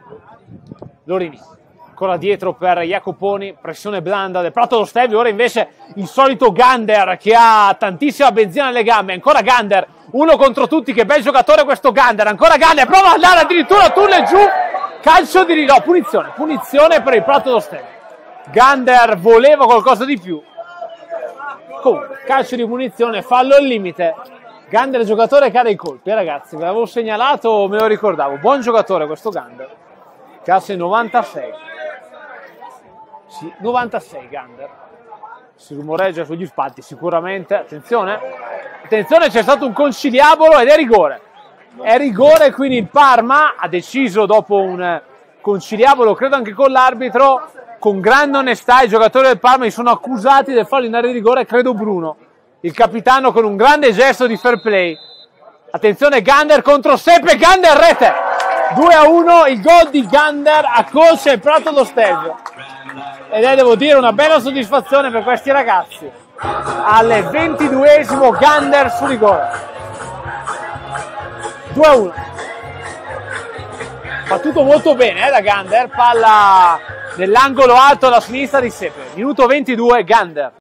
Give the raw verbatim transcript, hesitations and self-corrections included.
Lorini ancora dietro per Jacoponi, pressione blanda del Prato dello Stelvio. Ora invece il solito Gander che ha tantissima benzina nelle gambe. Ancora Gander, uno contro tutti, che bel giocatore questo Gander. Ancora Gander, prova ad andare addirittura tunnel giù, calcio di no, punizione, punizione per il Prato dello Stelvio. Gander voleva qualcosa di più. Comunque, calcio di punizione, fallo al limite. Gander è il giocatore che ha dei colpi, eh, ragazzi, ve l'avevo segnalato, me lo ricordavo. Buon giocatore questo Gander, classe novantasei. Sì, novantasei Gander. Si rumoreggia sugli spalti sicuramente. Attenzione, attenzione, c'è stato un conciliabolo ed è rigore. È rigore, quindi il Parma ha deciso, dopo un conciliabolo, credo anche con l'arbitro, con grande onestà i giocatori del Parma si sono accusati del fallo in area di rigore, credo Bruno, il capitano, con un grande gesto di fair play. Attenzione, Gander contro Seppe, Gander rete, due a uno, il gol di Gander accolse il Prato dello Stelvio ed è, devo dire, una bella soddisfazione per questi ragazzi. Al ventiduesimo Gander su rigore, due a uno. Fa tutto molto bene eh, da Gander, palla nell'angolo alto alla sinistra di Seppe. Minuto ventidue, Gander.